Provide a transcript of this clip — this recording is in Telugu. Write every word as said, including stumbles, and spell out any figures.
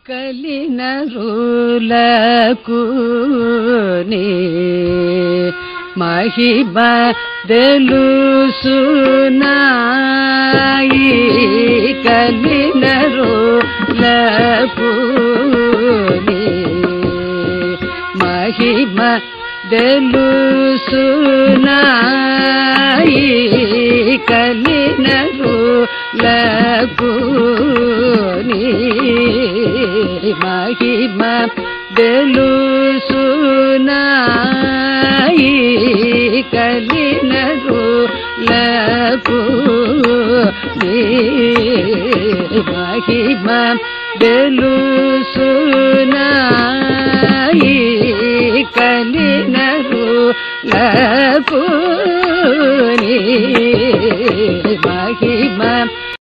కలినరులకు నీ మహిమ తెలుసునాయి కలినరులకు నీ మహిమ తెలుసునాయి కలినరులకు నీ మహిమ తెలుసునాయి కలినరులకు నీ మహిమ తెలుసునాయి కలినరులకు నీ